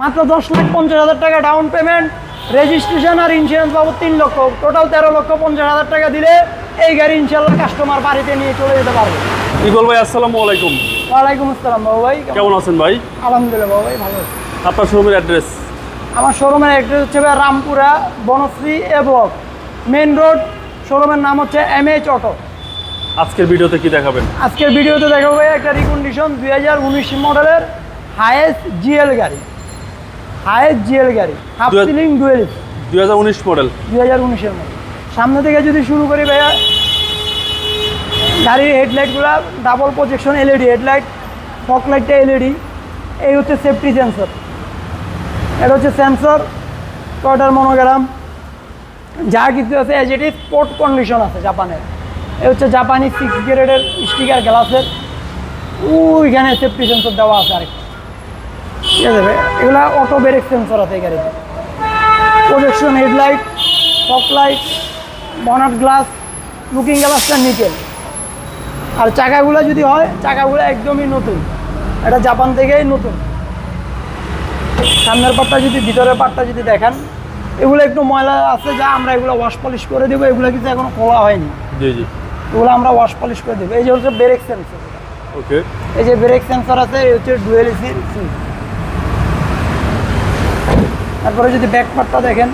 মাত্র 10,50,000 টাকা down payment, registration আর ইন্স্যুরেন্স বাবদ 3 লক্ষ, টোটাল 13,50,000 টাকা দিলে এই গাড়ি ইনশাল্লাহ কাস্টমার বাড়িতে নিয়ে চলে যেতে পারবে। ইকবাল ভাই আসসালামু আলাইকুম। ওয়ালাইকুম আসসালাম বাবু ভাই, কেমন আছেন ভাই? আলহামদুলিল্লাহ বাবু ভাই ভালো আছি। আপনার শোরুমের অ্যাড্রেস? আমার শোরুমের অ্যাড্রেস হচ্ছে ভাই Rampura Banasree A block, main road. শোরুমের নাম হচ্ছে MH অটো। আজকের ভিডিওতে কি দেখাবেন? আজকের ভিডিওতে দেখাবো ভাই একটা রিকন্ডিশন 2019 মডেলের হাইয়েস্ট জিএল গাড়ি, হাইয়েস্ট জিএল গাড়ি, হাফ সিলিং ডুয়েল 2019 মডেল। 2019-এর মডেল। সামনে থেকে যদি শুরু করি ভাইয়া, গাড়ির হেডলাইটগুলো double projection LED headlight, fog লাইটটা LED। এই হচ্ছে সেফটি সেন্সর, এটা হচ্ছে সেন্সর, টয়টার মনোগ্রাম, যা কিছু আছে as it is sport condition আছে জাপানের। এই হচ্ছে জাপানি 6 গ্রেডের স্টিকার গ্লাসের, ওইখানে সেফটি সেন্সর দেওয়া আছে আরেকটা, ঠিক আছে ভাই। এগুলো অটো ব্রেক সেন্সর আছে এই গাড়িতে, projection headlight, fog light, bonnet glass, looking গ্লাসটা নিকেল। আর চাকাগুলো যদি হয়, চাকাগুলো একদমই নতুন, এটা জাপান থেকেই নতুন। সামনের পার্টটা যদি, ভিতরের পার্টটা যদি দেখেন, এগুলো একটু ময়লা আছে, যা আমরা এগুলো ওয়াশ পলিশ করে দেবো। এগুলো কিন্তু এখনো খোলা হয়নি, জি জি, এগুলো আমরা ওয়াশ পলিশ করে দেবো। এই যে হচ্ছে ব্রেক সেন্সর, ওকে। এই যে ব্রেক সেন্সর আছে, এই হচ্ছে ডুয়েল এসি। তারপরে যদি ব্যাক পার্টটা দেখেন,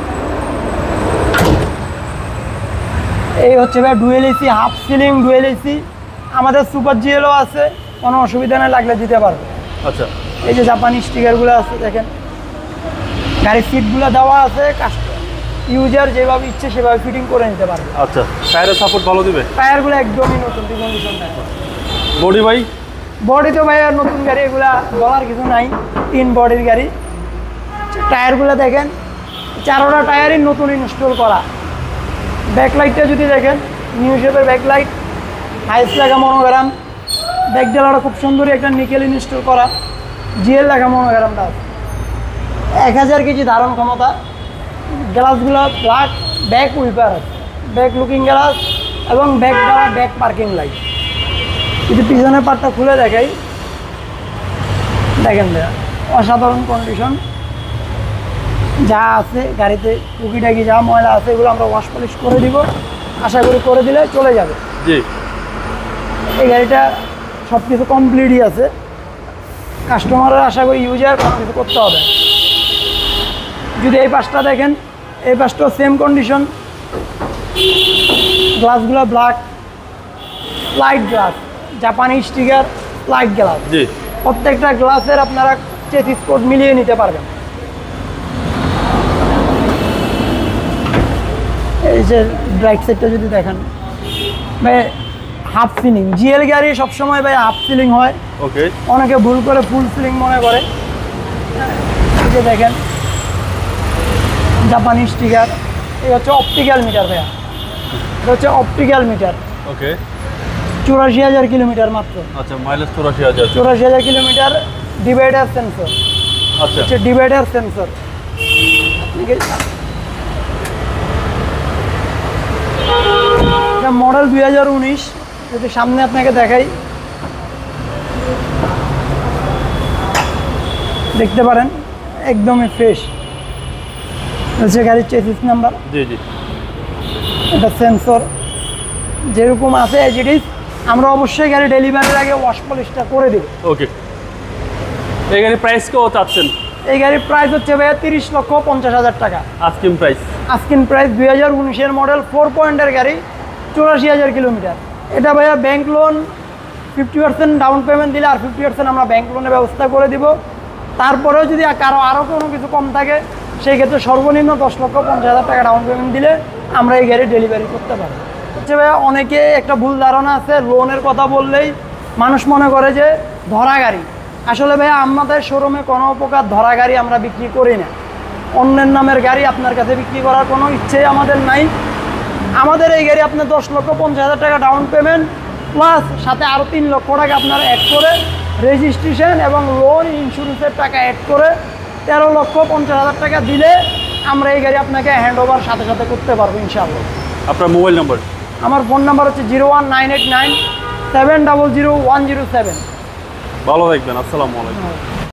এই হচ্ছে ভাই dual AC, half ceiling dual AC. আমাদের সুপার জিএলও আছে, কোনো অসুবিধা নেই, লাগলে দিতে পারবে। আচ্ছা, এই যে জাপানি স্টিকারগুলো আছে দেখেন, গাড়ির সিটগুলো দেওয়া আছে, ইউজার যেভাবে ইচ্ছে সেভাবে ফিটিং করে নিতে পারবে। আচ্ছা, টায়ারের সাপোর্ট ভালো দিবে? টায়ারগুলো একদমই নতুন রিকন্ডিশন টায়ার। বডি ভাই? বডি তো ভাই আর নতুন গাড়ি, এগুলা বলার কিছু নাই, 3 বডির গাড়ি। টায়ারগুলো দেখেন, 4টা টায়ারই নতুন ইনস্টল করা। ব্যাকলাইটটা যদি দেখেন, নিউ শেপের ব্যাকলাইট, হাইস লাগা মনোগ্রাম, ব্যাক ডালাটা খুব সুন্দরই একটা নিকেল ইনস্টল করা, জিএল লাগা মনোগ্রামটা আছে। 1000 কেজি ধারণ ক্ষমতা। গ্লাসগুলো ব্ল্যাক, ব্যাক উইপার আছে, ব্যাক লুকিং গ্লাস এবং ব্যাক ডালা, ব্যাক পার্কিং লাইট। যদি পিছনের পার্টটা খুলে দেখাই, দেখেন ভাইয়া অসাধারণ কন্ডিশন। যা আছে গাড়িতে টুকিটাকি যা ময়লা আছে, এগুলো আমরা ওয়াশ পলিশ করে দিব, আশা করি করে দিলে চলে যাবে। জি, এই গাড়িটা সব কিছু কমপ্লিটই আছে, কাস্টমারের আশা করি ইউজার কোনো কিছু করতে হবে। যদি এই পাশটা দেখেন, এই পাশটাও সেম কন্ডিশন, গ্লাসগুলো ব্ল্যাক, লাইট গ্লাস, জাপানি স্টিকার, লাইট গ্লাস। জি, প্রত্যেকটা গ্লাসের আপনারা চেসিস কোড মিলিয়ে নিতে পারবেন। এই যে ব্রাইট সাইডটা যদি দেখেন ভাই, হাফ সিলিং জিএল গাড়ি সবসময় ভাই হাফ সিলিং হয়, ওকে। অনেকে ভুল করে ফুল সিলিং মনে করে। এই যে দেখেন জাপানি স্টিকার, এই হচ্ছে অপটিক্যাল মিটার ভাইয়া, এটা হচ্ছে অপটিক্যাল মিটার, ওকে। 84,000 কিলোমিটার মাত্র। আচ্ছা, মাইলেজ 84,000। 84,000 কিলোমিটার। ডিভাইডার সেন্সর, আচ্ছা, হচ্ছে ডিভাইডার সেন্সর। এটা মডেল 2019। যদি সামনে আপনাকে দেখাই, দেখতে পারেন একদমই ফ্রেশ। হচ্ছে গাড়ির চেসিস নাম্বার, জি জি, এটা সেন্সর যেরকম আছে এজ ইট ইজ। আমরা অবশ্যই গাড়ি ডেলিভারির আগে ওয়াশ পলিশটা করে দেব। ওকে। এই গাড়ির প্রাইস কত চাচ্ছেন? এই গাড়ির প্রাইস হচ্ছে ভাইয়া 30,50,000 টাকা। Asking price? Asking price. 2019-এর মডেল, 4 পয়েন্টের গাড়ি, 84,000 কিলোমিটার। এটা ভাইয়া ব্যাংক লোন 50% ডাউন পেমেন্ট দিলে আর 50% আমরা ব্যাংক লোনের ব্যবস্থা করে দিব। তারপরেও যদি কারো আরও কোনো কিছু কম থাকে, সেই ক্ষেত্রে সর্বনিম্ন 10,50,000 টাকা ডাউন পেমেন্ট দিলে আমরা এই গাড়ি ডেলিভারি করতে পারবো। হচ্ছে ভাইয়া অনেকে একটা ভুল ধারণা আছে, লোনের কথা বললেই মানুষ মনে করে যে ধরা গাড়ি। আসলে ভাইয়া আমাদের শোরুমে কোনো প্রকার ধরা গাড়ি আমরা বিক্রি করি না। অন্যের নামের গাড়ি আপনার কাছে বিক্রি করার কোনো ইচ্ছেই আমাদের নাই। আমাদের এই গাড়ি আপনার 10,50,000 টাকা ডাউন পেমেন্ট প্লাস সাথে আরও 3 লক্ষ টাকা আপনার অ্যাড করে, রেজিস্ট্রেশন এবং লোন ইন্স্যুরেন্সের টাকা অ্যাড করে 13,50,000 টাকা দিলে আমরা এই গাড়ি আপনাকে হ্যান্ড ওভার সাথে সাথে করতে পারবো ইনশাআল্লাহ। আপনার মোবাইল নাম্বার? আমার ফোন নাম্বার হচ্ছে 01989 700 107। ভালো থাকবেন, আসসালামু আলাইকুম।